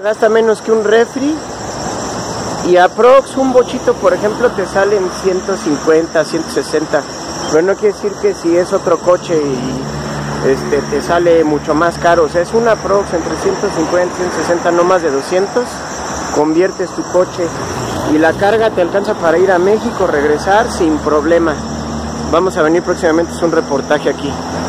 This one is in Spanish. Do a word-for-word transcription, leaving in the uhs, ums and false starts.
Gasta menos que un refri. Y aprox un bochito, por ejemplo, te salen ciento cincuenta, ciento sesenta. Pero no quiere decir que si es otro coche y este, te sale mucho más caro. O sea, es un aprox entre ciento cincuenta y ciento sesenta, no más de doscientos. Conviertes tu coche y la carga te alcanza para ir a México, regresar sin problema. Vamos a venir próximamente, es un reportaje aquí.